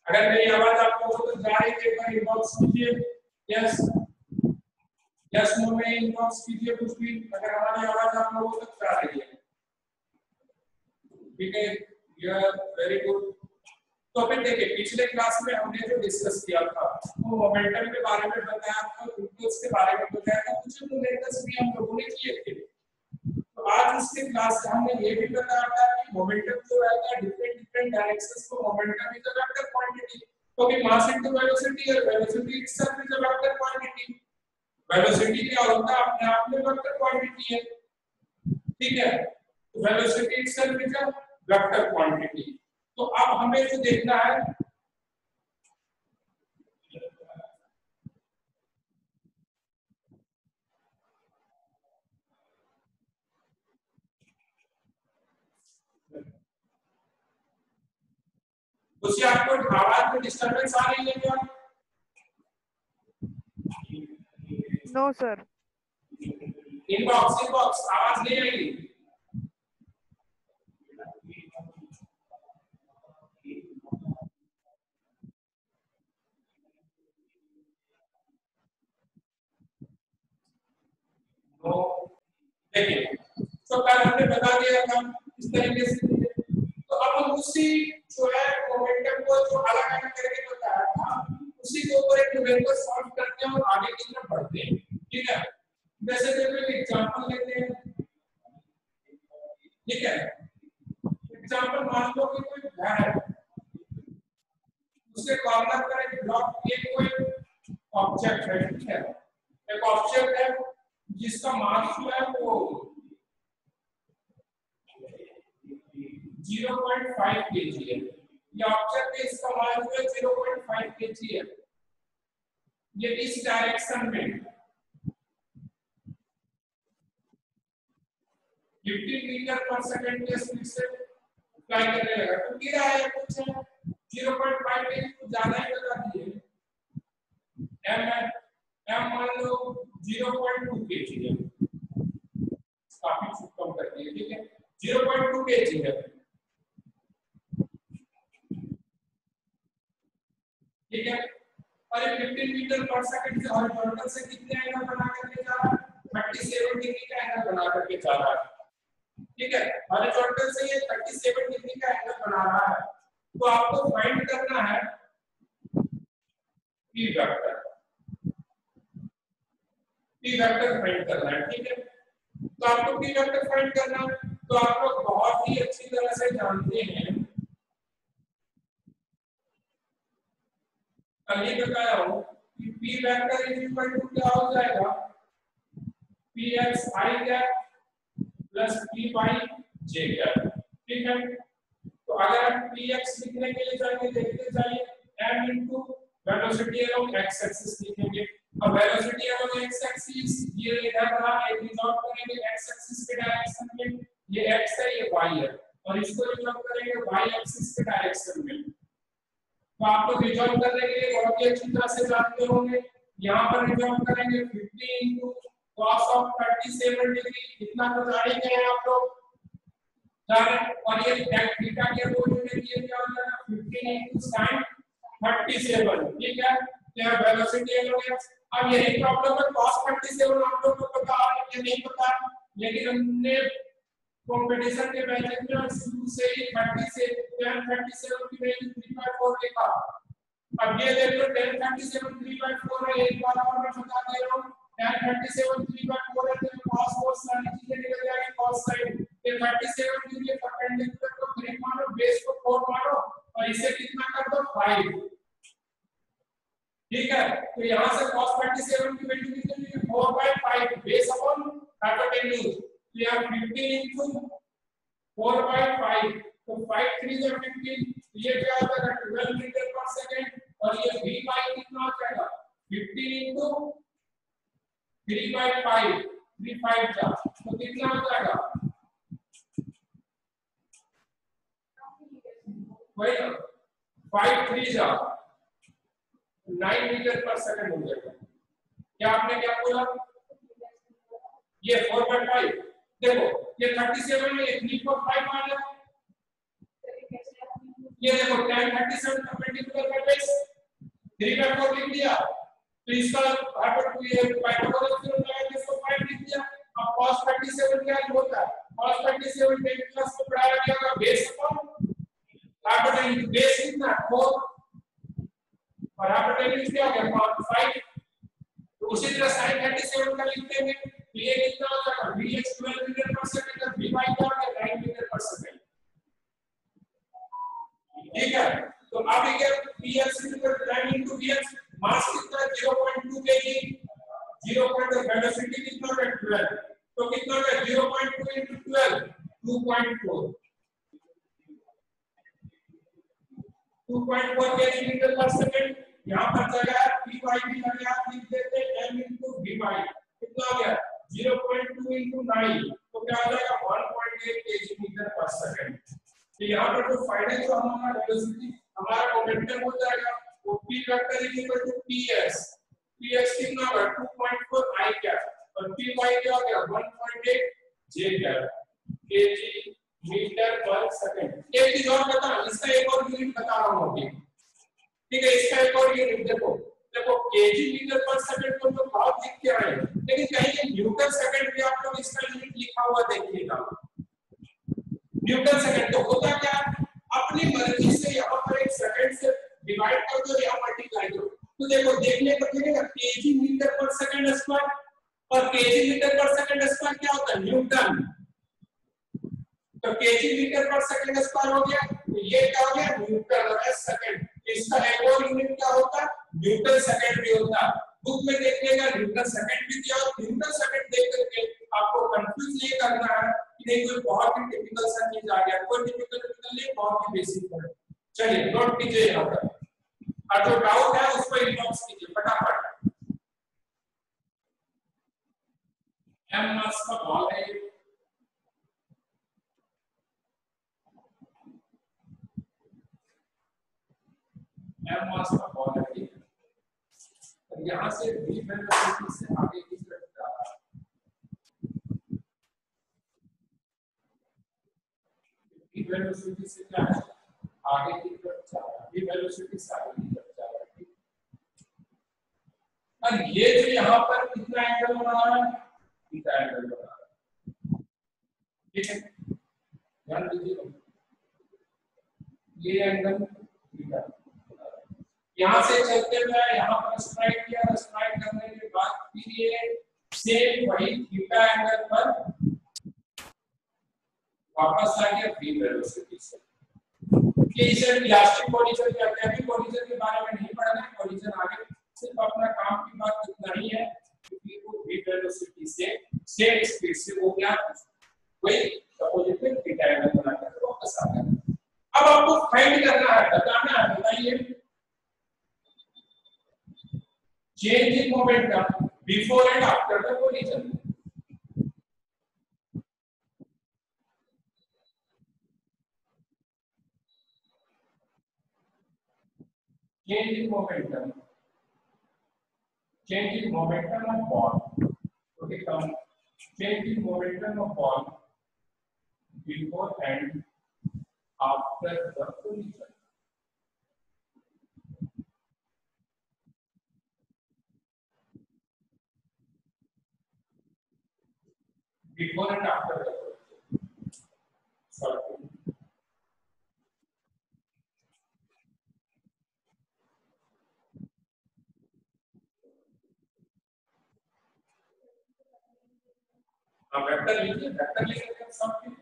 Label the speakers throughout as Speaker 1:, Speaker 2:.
Speaker 1: अगर मेरी आवाज आप लोगों को जा रही है एक बार इनबॉक्स कीजिए। यस यस नो में इनबॉक्स कीजिए कुछ भी अगर हमारी आवाज आप लोगों तक जा रही है। ठीक है, यू आर वेरी गुड। तो फिर देखिए पिछले क्लास में हमने जो डिस्कस किया था वो मोमेंटम के बारे में बताया था, इम्पल्स के बारे में बताया था, कुछ मोमेंटम्स भी हम लोगों ने किए थे। तो आज उसके क्लास से हमने ये भी बताया था कि मोमेंटम जो रहता है डिफरेंट डिफरेंट डायरेक्शंस को momentum is a vector quantity, क्योंकि मास इनटू वेलोसिटी और velocity itself is a vector quantity. Velocity क्या होता है अपने आप में वेक्टर क्वांटिटी है। ठीक है, तो velocity itself is a vector quantity. तो अब हमें जो देखना है उससे आपको आवाज में डिस्टरबेंस आ रही है क्या?
Speaker 2: No sir.
Speaker 1: इनबॉक्स आवाज नहीं आएगी। तो देखिए तो कल हमने बता दिया था इस तरीके से। तो अब हम उसी जो है मोमेंटम को जो अलग अलग करके बताया था उसी के ऊपर एक न्यूमेरिकल सॉल्व करते हैं और आगे की तरफ बढ़ते हैं। ठीक है, जैसे देखो एक एग्जांपल लेते हैं। ठीक है, एग्जांपल मान लो कि कोई घर है, उसके कॉर्नर पर एक ब्लॉक एक कोई ऑब्जेक्ट है। ठीक है, एक ऑब्जेक्ट है जिसका मास जो है वो 0.5 kg है। ये ऑब्जेक्ट है, इसका मास जो है 0.5 kg है। ये इस डायरेक्शन में 15 मीटर पर सेकंड के स्पीड से फ्लाई करने लगा। तो गिरा है कुछ 0.5 kg कुछ ज्यादा ही लगा दिए। एम मान लो 0.2 kg है, काफी कम कर दिए। ठीक है, 0.2 kg है। ठीक है, और ये 15 मीटर पर सेकंड से हॉरिजॉन्टल से कितने एंगल बना करके जा रहा है? 37 डिग्री का एंगल बना करके जा रहा है। ठीक है, हॉरिजॉन्टल से ये 37 डिग्री का एंगल बना रहा है। तो आपको फाइंड करना है P vector. P vector find करना है। ठीक है, तो आपको पी वेक्टर फाइंड करना है। तो आप लोग बहुत ही अच्छी तरह से जानते हैं, कल ही बताया हूं कि P vector is equal to क्या हो जाएगा? P X I cap plus P Y J cap. ठीक है, तो अगर हम पी एक्स लिखने के लिए जाएंगे देखते जाइए m into velocity along X axis लिखेंगे। अब वेलोसिटी अलोंग एक्स एक्सिस ये इधर रहा, एक रिजॉल्व करेंगे एक्स एक्सिस के डायरेक्शन में, ये x है ये y है, और इसको रिजॉल्व करेंगे y एक्सिस के डायरेक्शन में। तो आप लोग रिजॉल्व करने के लिए बहुत ही अच्छी तरह से जानते होंगे। यहाँ पर रिजॉल्व करेंगे 50 into cos of 37 डिग्री, इतना तो जानेंगे आप लोग जाने। और ये tan थीटा के अपोजिट में ये क्या हो जाएगा? 15 into sin 37। ठीक है, यह वेलोसिटी है लोग। अब यही प्रॉब्लम है cos 37 आप लोगों को पता है या नहीं पता, लेकिन हमने कंपटीशन के बैचेस में शुरू से ही 30 से 1037 की वैल्यू 3/4 लिखा। अब ये देख लो 1037 3/4 है। एक बार और मैं बता दे रहा हूं 1037 3/4 है, तो cos cos सारी चीजें निकल जाएगी cos sin। ये 37 डिग्री परपेंडिकुलर को 3 मानो, बेस को 4 मानो और इसे कितना कर दो 5। ठीक है, तो यहां से cos 37 की वैल्यू कितनी है? 4/5 बेस अपॉन हाइपोटेन्यूज। तो यहाँ 15 into 4/5, तो 5 3 is 15, ये क्या हो जाएगा 12 मीटर पर सेकंड। और ये v बाई कितना हो जाएगा? 15 into 3/5, 3/5 जा तो कितना हो जाएगा? वही 5 3 जा 9 मीटर पर सेकंड हो जाएगा। क्या आपने क्या बोला? ये 4/5 देखो, ये 37 में 3/5 आ गया। ये देखो tan 37 परपेंडिकुलर का बेस 3/4 लिख दिया, तो इसका पाइथागोरस थ्योरम लगा के इसको 5 लिख दिया। अब cos 37 क्या होता है? cos 37 10 क्लास में पढ़ाया गया होगा बेस अपॉन कैपिटल बेस कितना 4 और कैपिटल क्या हो गया 5। तो उसी तरह sin 37 का लिख देंगे, तो ये कितना हो जाएगा Vx 12 मीटर पर सेकंड और Vy क्या हो गया 9 मीटर पर सेकंड। ठीक है, तो अब ये Px equal 9 into Vx mass कितना 0.2 kg 0. वेलोसिटी कितना है 12, तो कितना है 0.2 into 12 2.4 kg मीटर पर सेकंड। यहाँ पर जगह Py भी लगा लिख देते m into Vy कितना हो गया 0.2 into 9, तो क्या हो जाएगा 1.8 kg मीटर पर सेकंड। तो यहाँ पर जो फाइनल जो हमारा वेलोसिटी हमारा मोमेंटम हो जाएगा वो p vector equal to ps कितना होगा 2.4 i कैप और py क्या हो गया 1.8 j कैप kg मीटर पर सेकंड। एक चीज और बता, इसका एक और यूनिट बता रहा हूं अभी, ठीक है, इसका एक और यूनिट देखो kg मीटर पर सेकंड को तो बहुत लिख के आए, लेकिन कहीं न्यूटन सेकंड भी आप लोग इसका यूनिट लिखा हुआ देखिएगा। न्यूटन सेकंड तो होता क्या, अपनी मर्जी से यहाँ पर एक सेकंड से डिवाइड कर दो या मल्टीप्लाई करो, तो देखो देखने को मिलेगा केजी मीटर पर सेकंड स्क्वायर, और केजी मीटर पर सेकंड स्क्वायर क्या होता है न्यूटन, तो केजी मीटर पर सेकंड स्क्वायर हो गया, तो ये क्या हो गया न्यूटन और सेकंड। इसका एक और यूनिट क्या होता है न्यूटन सेकंड भी होता है, बुक में देखिएगा न्यूटन सेकंड भी दिया, और न्यूटन सेकंड देख करके आपको कंफ्यूज नहीं करना है कि नहीं कोई बहुत ही टिपिकल सा चीज आ गया, कोई टिपिकल नहीं, बहुत ही बेसिक है। चलिए नोट कीजिए यहाँ पर, और जो डाउट है उस पर इनबॉक्स कीजिए फटाफट। एम मास का बॉल है, एम मास का बॉल है, ठीक है, और यहाँ से v वेलोसिटी से आगे की तरफ जा रहा है, v वेलोसिटी से क्या है आगे की तरफ जा रहा है, v वेलोसिटी से आगे की तरफ जा रहा है। और ये जो यहाँ पर कितना एंगल बना रहा है थीटा एंगल बना रहा है, ठीक है, ध्यान दीजिए ये एंगल थीटा। यहाँ से चलते हुए यहाँ पर स्ट्राइक किया, स्ट्राइक करने के बाद फिर ये सेम वही थीटा एंगल पर वापस आ गया v वेलोसिटी से। कि इसे इलास्टिक कोलिजन या ग्रेविटी कोलिजन के बारे में नहीं पढ़ना है, कोलिजन आगे सिर्फ अपना काम की बात इतना ही है कि वो v वेलोसिटी से सेम स्पीड से हो गया वही अपोजिट थीटा एंगल बनाकर वापस आ गया। अब आपको फाइंड करना है, बताना है, बताइए change in momentum before and after the collision। change in momentum of ball, okay, come change in momentum of ball before and after the collision। before and after the collision, sorry, vector लीजिए, vector लेकर something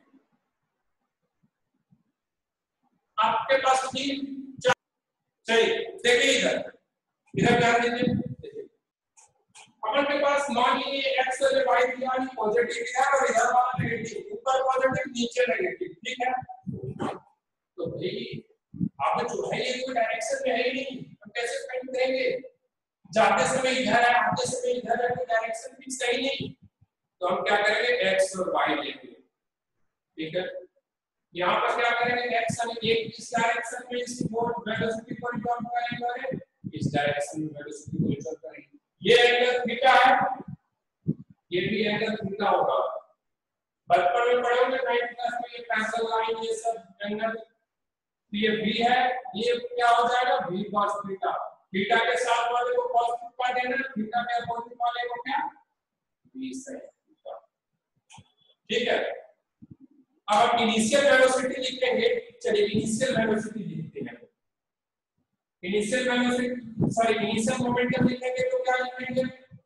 Speaker 1: आपके पास तीन चलिए देखिए इधर ध्यान दीजिए, अपन के पास मान लीजिए x और y दिया है पॉजिटिव है और इधर वाला नेगेटिव, ऊपर पॉजिटिव नीचे नेगेटिव, ठीक है, तो भाई आप जो है ये कोई डायरेक्शन में है ही नहीं, हम कैसे फाइंड करेंगे, जाते समय इधर है आते समय इधर है, कोई डायरेक्शन फिक्स है ही नहीं, तो हम क्या करेंगे x और y लेंगे, ठीक है, यहाँ पर क्या करेंगे x और एक इस डायरेक्शन में इस वेलोसिटी को रिजॉल्व करेंगे, इस डायरेक्शन में वेलोसिटी को रिजॉल्व करेंगे, ये एंगल थीटा है, ये भी एंगल थीटा होगा, बचपन में पढ़े होंगे 9th क्लास में ये पैरेलल लाइन ये सब एंगल तो ये v है, ये क्या हो जाएगा v cos थीटा, थीटा के साथ वाले को cos थीटा देना, थीटा के अपोजिट वाले को क्या v sin थीटा। ठीक है, अब इनिशियल वेलोसिटी लिखेंगे। चलिए इनिशियल वेलोसिटी लिखते हैं। Initial velocity sorry initial momentum लिखेंगे तो क्या लिखेंगे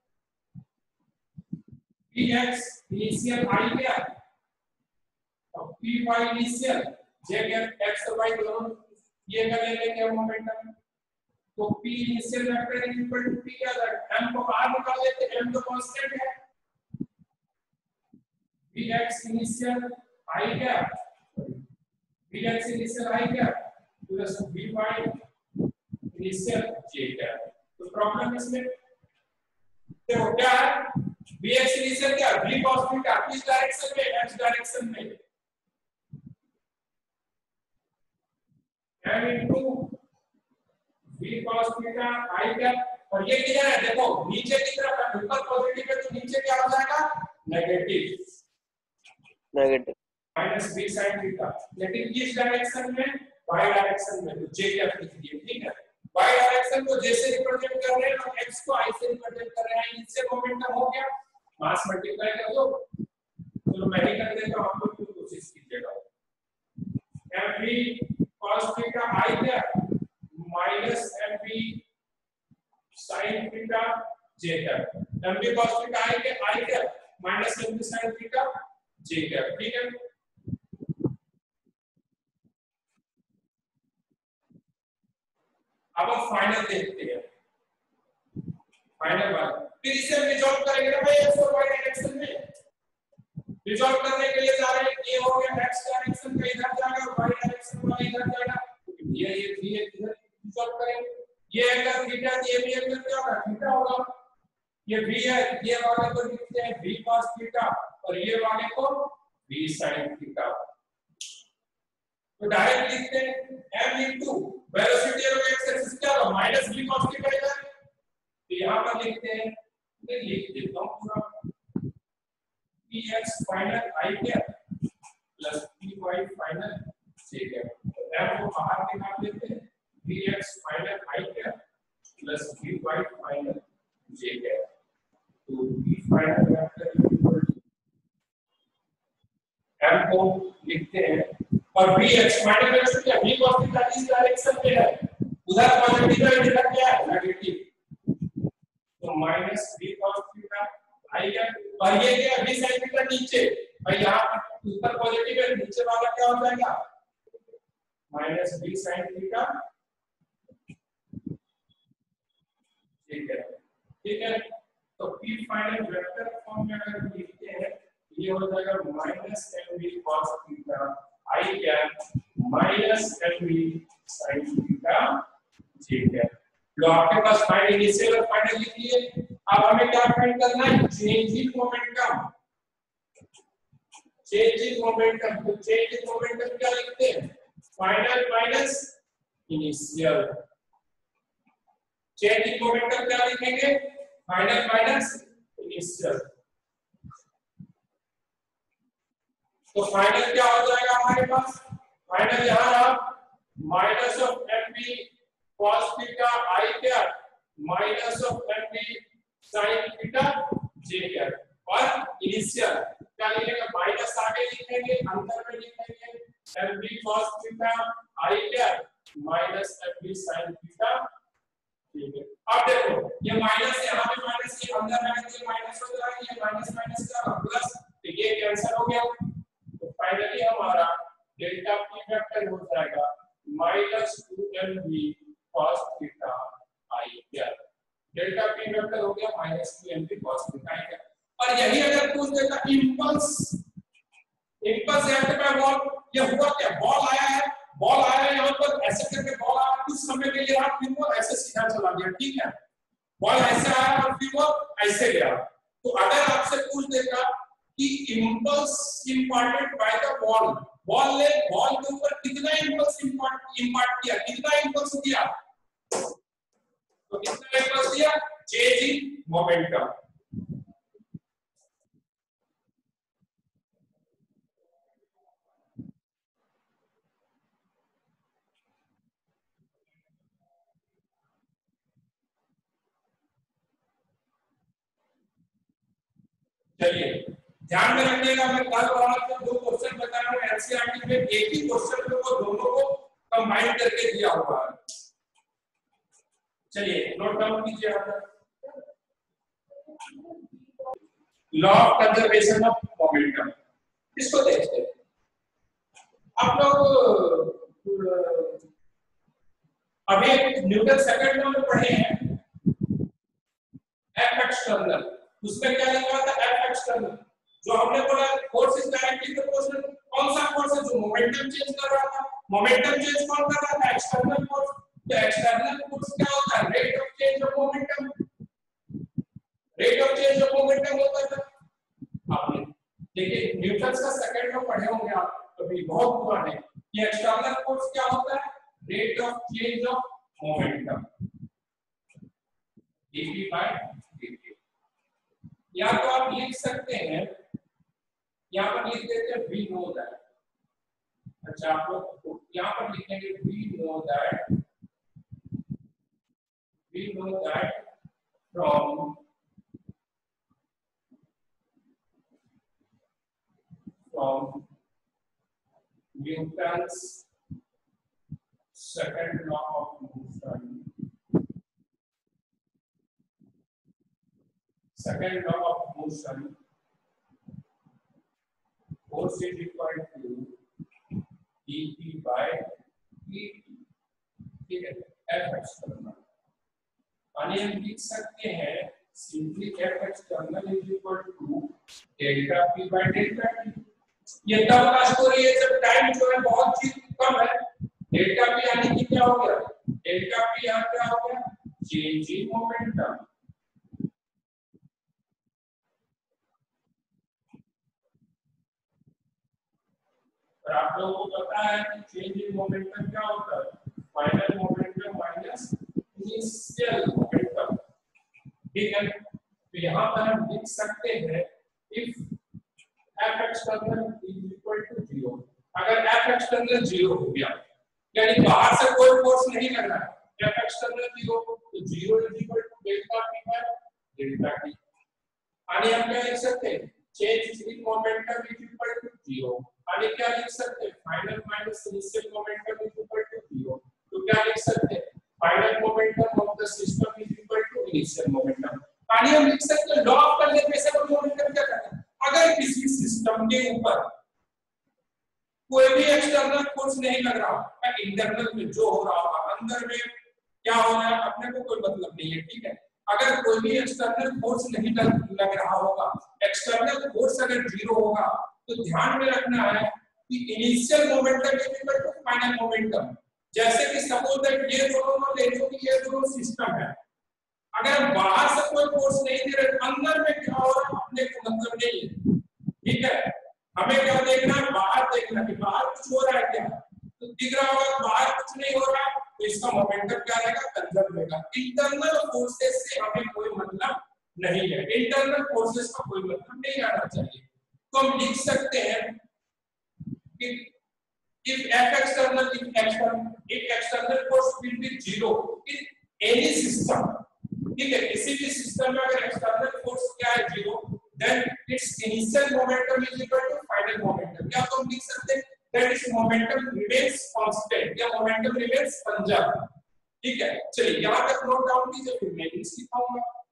Speaker 1: px इनिशियल i क्या और py इनिशियल j क्या x और y दोनों ये का ले लेंगे मोमेंटम। तो p initial vector equal to p क्या है, m को बाहर निकाल लेते हैं, m तो कांस्टेंट है। px इनिशियल i क्या px इनिशियल i क्या प्लस py इनिशियल j क्या। तो प्रॉब्लम इसमें देखो क्या है, bx इनिशियल क्या v cos थीटा किस डायरेक्शन में, x डायरेक्शन में, m into v cos theta i क्या। और ये किधर है देखो नीचे की तरफ है, ऊपर पॉजिटिव है तो नीचे क्या हो जाएगा negative
Speaker 3: negative
Speaker 1: minus v sin theta. लेकिन किस डायरेक्शन में, y डायरेक्शन में, तो j क्या लिख दिए। ठीक है, y डायरेक्शन को j से रिप्रेजेंट कर रहे हैं और x को i से रिप्रेजेंट कर रहे हैं। इससे मोमेंटम हो गया, मास मल्टीप्लाई कर दो। चलो मैं ही कर देता हूं, आप लोग कोशिश कीजिएगा। mv cos थीटा i क्या minus mv sin theta j क्या, mv cos थीटा i के i क्या minus mv sin theta j क्या। ठीक है, अब हम फाइनल देखते हैं, फाइनल वाला। फिर इसे हम रिजॉल्व करेंगे ना भाई x और y डायरेक्शन में। रिजॉल्व करने के लिए जा रहे हैं, ये हो गया x डायरेक्शन का इधर जाएगा और y डायरेक्शन वाला इधर जाएगा। ये भी इधर रिजॉल्व करेंगे। ये एंगल थीटा, ये भी एंगल क्या होगा थीटा होगा। ये v है, ये वाले को लिखते हैं v cos थीटा और ये वाले को v sin थीटा। तो डायरेक्ट लिखते हैं m into velocity of x axis क्या होगा माइनस v cos थीटा इधर, तो यहां पर लिखते हैं, मैं लिख देता हूं पूरा px फाइनल i क्या प्लस py फाइनल j क्या। तो m को बाहर निकाल लेते हैं, px फाइनल i क्या प्लस py फाइनल j क्या। तो v फाइनल वेक्टर इक्वल टू m को लिखते हैं और vx फाइनल वेक्टर क्या v cos थीटा इस डायरेक्शन में है, उधर पॉजिटिव है इधर क्या है नेगेटिव, तो minus v cos theta i क्या और ये क्या v sin थीटा नीचे और यहां ऊपर पॉजिटिव है नीचे वाला क्या हो जाएगा माइनस v sin थीटा। ठीक है, ठीक है, तो p फाइनल वेक्टर फॉर्म में अगर लिखते हैं ये हो जाएगा minus mv cos theta i क्या minus mv sin theta j क्या। लो आपके पास फाइनल इनिशियल और फाइनल लिख लिए। अब हमें क्या फाइंड करना है change in momentum, change in momentum. तो चेंज इन मोमेंटम क्या लिखते हैं final minus initial. Change in momentum क्या लिखेंगे फाइनल माइनस इनिशियल। तो फाइनल क्या हो जाएगा हमारे पास, फाइनल यहां रहा minus of mv cos theta i क्या minus of mv sin theta j क्या। और इनिशियल क्या लिखेंगे माइनस आगे लिखेंगे अंदर में लिखेंगे mv cos थीटा i क्या माइनस mv sin थीटा। ठीक है, अब देखो ये माइनस यहां पे माइनस ये अंदर आएगा तो ये माइनस हो जाएगा, ये माइनस माइनस क्या प्लस, तो ये कैंसिल हो गया। तो फाइनली हमारा डेल्टा p वेक्टर हो जाएगा minus 2mv cos theta i क्या। डेल्टा p वेक्टर हो गया minus 2mv cos theta i क्या। और यही अगर पूछ देता impulse, impulse act by ball, ये हुआ क्या बॉल आया है, बॉल आया है यहां पर ऐसे करके बॉल आया कुछ समय के लिए आप फिर वो ऐसे सीधा चला गया। ठीक है, बॉल ऐसे आया और फिर वो ऐसे गया। तो अगर आपसे पूछ देगा कि impulse imparted by the ball, ball ने बॉल के ऊपर कितना इम्पल्स इंपार्ट किया, कितना इम्पल्स दिया, तो कितना इम्पल्स दिया चेंज इन मोमेंटम। चलिए ध्यान में रखिएगा, मैं कल और जो दो क्वेश्चन बता रहा हूँ एनसीईआरटी में एक ही क्वेश्चन में वो दोनों को कंबाइन करके दिया हुआ है। चलिए नोट डाउन कीजिए आप। Law of conservation of momentum, इसको देखते हैं। आप लोग अभी न्यूटन सेकंड लॉ में पढ़े हैं एफ एक्सटर्नल, उसमें क्या लिखा था एफ एक्सटर्नल, जो हमने बोला फोर्स इज डायरेक्टली प्रोपोर्शनल, कौन सा फोर्स है जो मोमेंटम चेंज कर रहा था, मोमेंटम चेंज कौन कर रहा था एक्सटर्नल फोर्स, तो एक्सटर्नल फोर्स क्या होता है rate of change of momentum, rate of change of momentum होता था। आपने देखिए न्यूटन का सेकंड लॉ पढ़े होंगे आप कभी, बहुत पुराने, ये एक्सटर्नल फोर्स क्या होता है rate of change of momentum dp by dt। या तो आप लिख सकते हैं, यहां पर लिख देते हैं वी नो दैट, अच्छा आप लोग यहां पर लिखेंगे we know that from Newton's second law of motion, force is equal to dp by dt, ठीक है F एक्सटर्नल। यानी हम लिख सकते हैं simply F external is equal to delta p by delta t। ये तब का स्टोरी है जब टाइम जो है बहुत ही कम है, डेल्टा p यानी कि क्या हो गया डेल्टा p यहां क्या हो गया चेंज इन मोमेंटम। और आप लोगों को पता है कि चेंज इन मोमेंटम क्या होता है final momentum minus initial momentum, ठीक है। तो यहां पर हम लिख सकते हैं if F external is equal to 0, अगर F एक्सटर्नल 0 हो गया यानी बाहर से कोई फोर्स नहीं लग रहा है, F एक्सटर्नल 0 तो 0 is equal to delta p by delta t। यानी हम क्या लिख सकते हैं change in momentum is equal to 0, यानी क्या लिख सकते हैं final minus initial momentum is equal to 0, तो क्या लिख सकते हैं final momentum of the system is equal to initial momentum. यानी हम लिख सकते हैं law of conservation of momentum क्या कहता है, अगर किसी सिस्टम के ऊपर कोई भी एक्सटर्नल फोर्स नहीं लग रहा है, इंटरनल में जो हो रहा होगा अंदर में क्या हो रहा है अपने को कोई मतलब नहीं है, ठीक है। अगर कोई भी एक्सटर्नल फोर्स नहीं लग रहा होगा, एक्सटर्नल फोर्स अगर 0 होगा तो ध्यान में रखना है कि initial momentum is equal to final momentum. जैसे कि सपोज दैट ये दोनों ले लो कि ये दोनों सिस्टम है, अगर बाहर से कोई फोर्स नहीं दे रहे अंदर में क्या हो रहा है अपने को मतलब नहीं है, ठीक है। हमें क्या देखना है बाहर देखना है कि बाहर कुछ हो रहा है क्या, तो दिख रहा होगा बाहर कुछ नहीं हो रहा है तो इसका मोमेंटम क्या रहेगा कंजर्व रहेगा। इंटरनल फोर्सेस से हमें कोई मतलब नहीं है, इंटरनल फोर्सेस का कोई मतलब नहीं आना चाहिए। तो हम लिख सकते हैं कि if F external if external force will be 0 in any system, ठीक है, किसी भी सिस्टम में अगर एक्सटर्नल फोर्स क्या है 0, then its initial momentum is equal to final momentum, या तो हम लिख सकते हैं that its momentum remains constant या मोमेंटम रिमेन्स कंजर्व, ठीक है। चलिए यहां तक नोट डाउन कीजिए, फिर मैं इसकी लिखाऊंगा।